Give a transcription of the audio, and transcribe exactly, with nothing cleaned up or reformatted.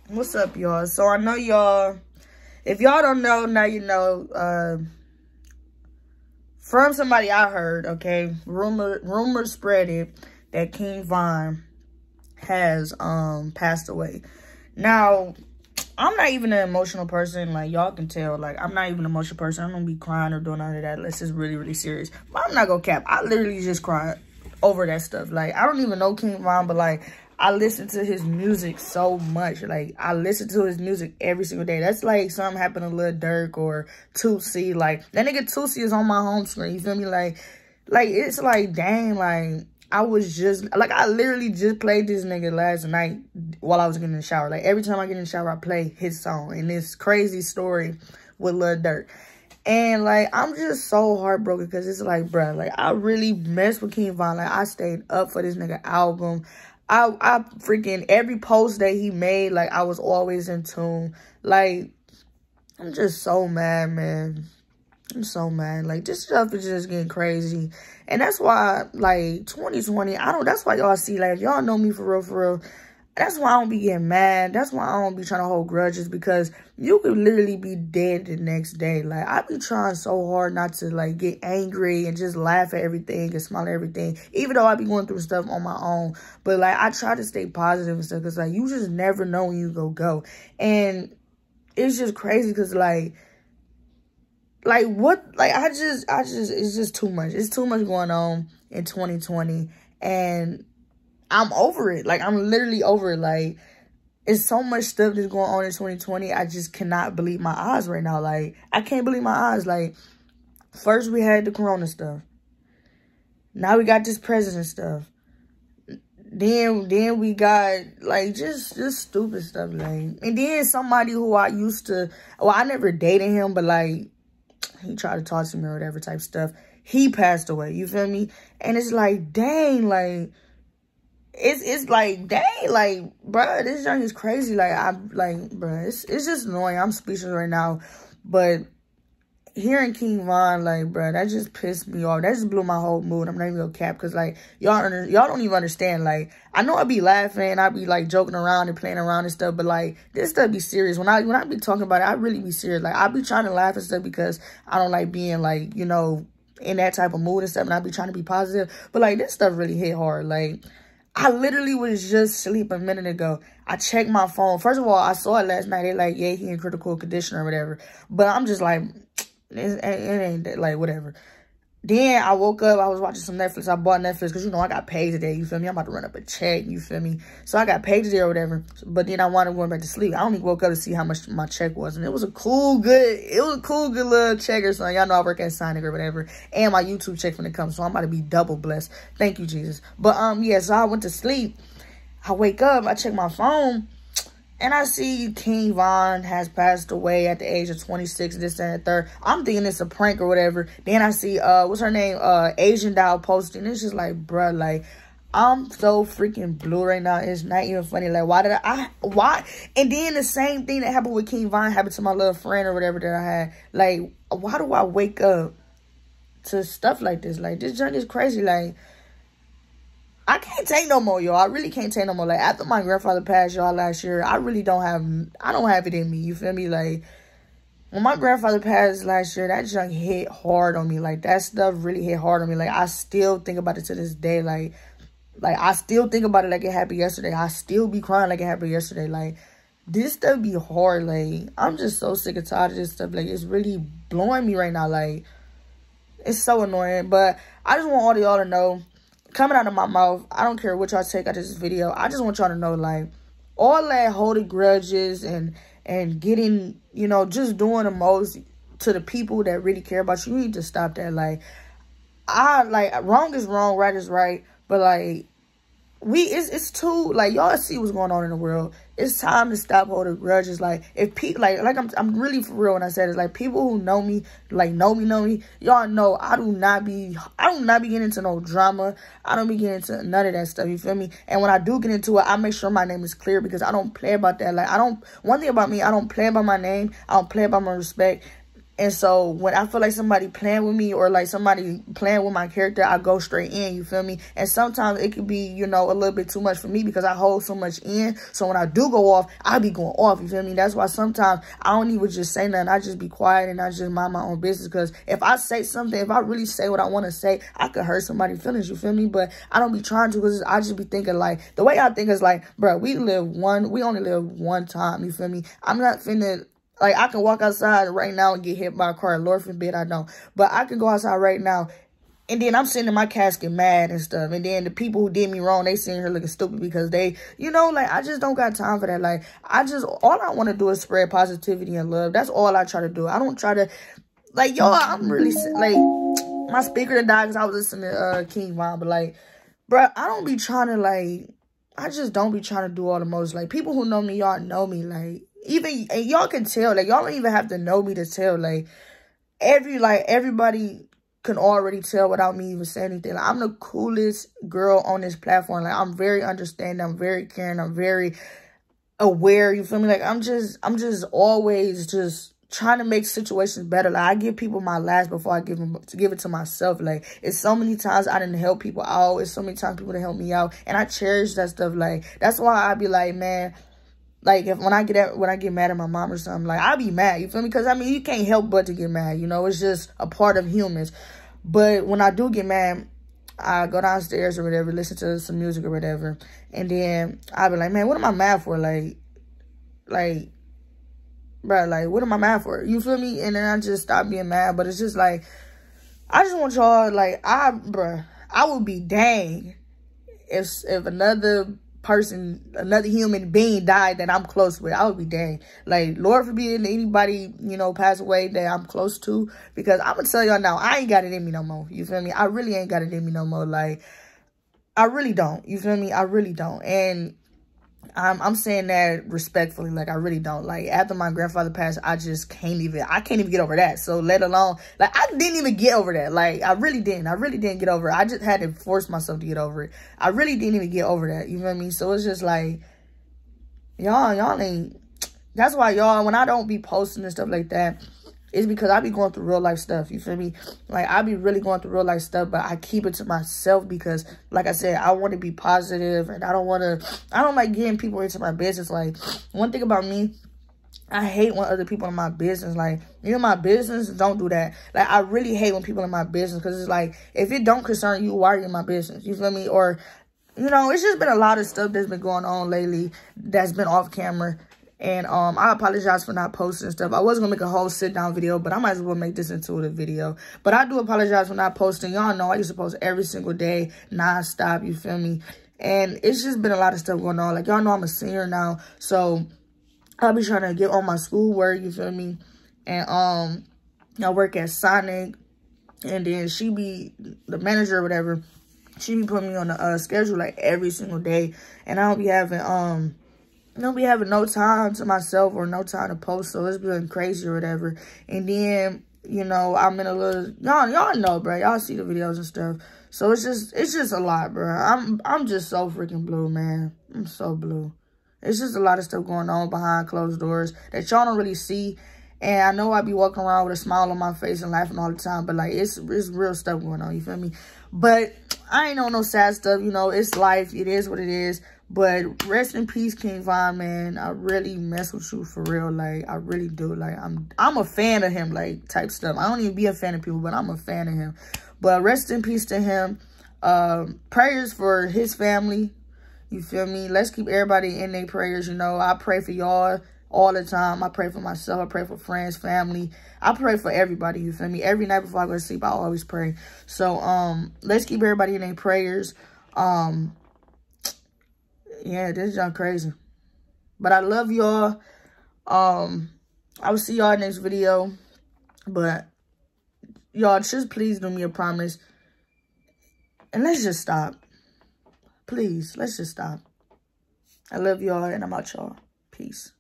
What's up, y'all? So I know y'all, if y'all don't know, now you know, uh, from somebody I heard, okay, rumor, rumor spread it that King Von has, um, passed away. Now, I'm not even an emotional person, like, y'all can tell, like, I'm not even an emotional person. I'm gonna be crying or doing none of that unless it's really, really serious. But I'm not gonna cap. I literally just cried over that stuff. Like, I don't even know King Von, but, like, I listen to his music so much. Like, I listen to his music every single day. That's like something happened to Lil Durk or two C. Like, that nigga two C is on my home screen. You feel me? Like, like it's like, dang, like, I was just, like, I literally just played this nigga last night while I was getting in the shower. Like, every time I get in the shower, I play his song. And this crazy story with Lil Durk. And, like, I'm just so heartbroken because it's like, bruh, like, I really messed with King Von. Like, I stayed up for this nigga album. I, I freaking, every post that he made, like, I was always in tune. Like, I'm just so mad, man. I'm so mad. Like, this stuff is just getting crazy. And that's why, like, twenty twenty, I don't, that's why y'all see, like, y'all know me for real, for real. That's why I don't be getting mad. That's why I don't be trying to hold grudges, because you could literally be dead the next day. Like, I be trying so hard not to, like, get angry and just laugh at everything and smile at everything, even though I be going through stuff on my own. But, like, I try to stay positive and stuff, because, like, you just never know when you go go. And it's just crazy because, like, like, what, like, I just, I just, it's just too much. It's too much going on in twenty twenty, and I'm over it. Like, I'm literally over it. Like, it's so much stuff that's going on in twenty twenty. I just cannot believe my eyes right now. Like, I can't believe my eyes. Like, first we had the corona stuff. Now we got this president stuff. Then, then we got, like, just, just stupid stuff. Like, and then somebody who I used to, well, I never dated him, but, like, he tried to talk to me or whatever type stuff. He passed away. You feel me? And it's like, dang, like, It's it's like, dang, like, bruh, this young is crazy. Like, I, like, bruh, it's, it's just annoying. I'm speechless right now. But hearing King Von, like, bruh, that just pissed me off. That just blew my whole mood. I'm not even gonna cap, because, like, y'all y'all don't even understand. Like, I know I be laughing, I be, like, joking around and playing around and stuff, but, like, this stuff be serious. When I when I be talking about it, I really be serious. Like, I be trying to laugh and stuff because I don't like being, like, you know, in that type of mood and stuff, and I be trying to be positive. But, like, this stuff really hit hard. Like, I literally was just asleep a minute ago. I checked my phone. First of all, I saw it last night. They like, yeah, he in critical condition or whatever. But I'm just like, it, it ain't that, like, whatever. Then I woke up. I was watching some Netflix. I bought Netflix because, you know, I got paid today. You feel me? I'm about to run up a check. You feel me? So I got paid today or whatever. But then I wound up going back to sleep. I only woke up to see how much my check was. And it was a cool, good, it was a cool, good little check or something. Y'all know I work at Sonic or whatever. And my YouTube check when it comes. So I'm about to be double blessed. Thank you, Jesus. But, um, yeah, so I went to sleep. I wake up. I check my phone. And I see King Von has passed away at the age of twenty-six, this and the third. I'm thinking it's a prank or whatever. Then I see, uh, what's her name? Uh, Asian Doll posting. It's just like, bruh, like, I'm so freaking blue right now. It's not even funny. Like, why did I, I, why? And then the same thing that happened with King Von happened to my little friend or whatever that I had. Like, why do I wake up to stuff like this? Like, this junk is crazy. Like, I can't take no more, y'all. I really can't take no more. Like, after my grandfather passed, y'all, last year, I really don't have, I don't have it in me. You feel me? Like, when my grandfather passed last year, that junk hit hard on me. Like, that stuff really hit hard on me. Like, I still think about it to this day. Like, like I still think about it like it happened yesterday. I still be crying like it happened yesterday. Like, this stuff be hard. Like, I'm just so sick and tired of this stuff. Like, it's really blowing me right now. Like, it's so annoying. But I just want all of y'all to know, coming out of my mouth, I don't care what y'all take out of this video. I just want y'all to know, like, all that holding grudges and and getting, you know, just doing the most to the people that really care about you, you need to stop that. Like, I, like, wrong is wrong, right is right. But, like, we, it's, it's too, like, y'all see what's going on in the world. It's time to stop holding grudges. Like, if people, like, like I'm, I'm really for real when I said this. Like, people who know me, like, know me, know me, y'all know I do not be, I do not be getting into no drama. I don't be getting into none of that stuff, you feel me? And when I do get into it, I make sure my name is clear, because I don't play about that. Like, I don't, one thing about me, I don't play about my name. I don't play about my respect. And so when I feel like somebody playing with me or like somebody playing with my character, I go straight in, you feel me? And sometimes it could be, you know, a little bit too much for me because I hold so much in. So when I do go off, I be going off, you feel me? That's why sometimes I don't even just say nothing. I just be quiet and I just mind my own business. Because if I say something, if I really say what I want to say, I could hurt somebody's feelings, you feel me? But I don't be trying to because I just be thinking like, the way I think is like, bro, we live one, we only live one time, you feel me? I'm not finna... Like, I can walk outside right now and get hit by a car. Lord forbid I don't. But I can go outside right now. And then I'm sitting in my casket mad and stuff. And then the people who did me wrong, they sitting here looking stupid because they, you know, like, I just don't got time for that. Like, I just, all I want to do is spread positivity and love. That's all I try to do. I don't try to, like, yo, I'm really, like, my speaker done died because I was listening to uh, King Von. But, like, bro, I don't be trying to, like, I just don't be trying to do all the most. Like, people who know me, y'all know me, like, even, and y'all can tell, like, y'all don't even have to know me to tell, like, every, like, everybody can already tell without me even saying anything. Like, I'm the coolest girl on this platform. Like, I'm very understanding, I'm very caring, I'm very aware, you feel me? Like, I'm just, I'm just always just trying to make situations better. Like, I give people my last before I give them, to give it to myself. Like, it's so many times I didn't help people out. It's so many times people didn't help me out, and I cherish that stuff. Like, that's why I be like, man, like, if when I get at, when I get mad at my mom or something, like, I be mad, you feel me? Because, I mean, you can't help but to get mad, you know? It's just a part of humans. But when I do get mad, I go downstairs or whatever, listen to some music or whatever. And then I be like, man, what am I mad for? Like, like, bro, like, what am I mad for? You feel me? And then I just stop being mad. But it's just like, I just want y'all, like, I, bro, I would be dang if, if another person, another human being died that I'm close with. I would be dang. Like, Lord forbid anybody, you know, pass away that I'm close to. Because I'm going to tell y'all now, I ain't got it in me no more. You feel me? I really ain't got it in me no more. Like, I really don't. You feel me? I really don't. And I'm, I'm saying that respectfully. Like, I really don't. Like, after my grandfather passed, I just can't even, I can't even get over that. So, let alone, like, I didn't even get over that. Like, I really didn't. I really didn't get over it. I just had to force myself to get over it. I really didn't even get over that. You know what I mean? So, it's just like, y'all, y'all ain't, that's why y'all, when I don't be posting and stuff like that, it's because I be going through real life stuff. You feel me? Like, I be really going through real life stuff, but I keep it to myself because, like I said, I want to be positive and I don't want to, I don't like getting people into my business. Like, one thing about me, I hate when other people in my business, like, you know, my business, don't do that. Like, I really hate when people in my business because it's like, if it don't concern you, why are you in my business? You feel me? Or, you know, it's just been a lot of stuff that's been going on lately that's been off camera. And um, I apologize for not posting stuff. I was going to make a whole sit-down video, but I might as well make this into a video. But I do apologize for not posting. Y'all know I used to post every single day, non-stop, you feel me? And it's just been a lot of stuff going on. Like, y'all know I'm a senior now, so I'll be trying to get on my schoolwork, you feel me? And um, I work at Sonic, and then she be the manager or whatever. She be putting me on the uh, schedule, like, every single day. And I don't be having... um. I don't be having no time to myself or no time to post, so it's been crazy or whatever. And then, you know, I'm in a little, y'all, y'all know, bro. Y'all see the videos and stuff. So it's just, it's just a lot, bro. I'm, I'm just so freaking blue, man. I'm so blue. It's just a lot of stuff going on behind closed doors that y'all don't really see. And I know I be walking around with a smile on my face and laughing all the time, but, like, it's, it's real stuff going on, you feel me? But I ain't on no sad stuff, you know. It's life. It is what it is. But rest in peace, King Von, man. I really mess with you for real. Like, I really do. Like, I'm I'm a fan of him, like, type stuff. I don't even be a fan of people, but I'm a fan of him. But rest in peace to him. Um, prayers for his family. You feel me? Let's keep everybody in their prayers, you know. I pray for y'all all the time. I pray for myself. I pray for friends, family. I pray for everybody, you feel me? Every night before I go to sleep, I always pray. So, um, let's keep everybody in their prayers. Um... Yeah, this is y'all crazy. But I love y'all. Um, I will see y'all next video. But y'all, just please do me a promise. And let's just stop. Please, let's just stop. I love y'all and I'm out, y'all. Peace.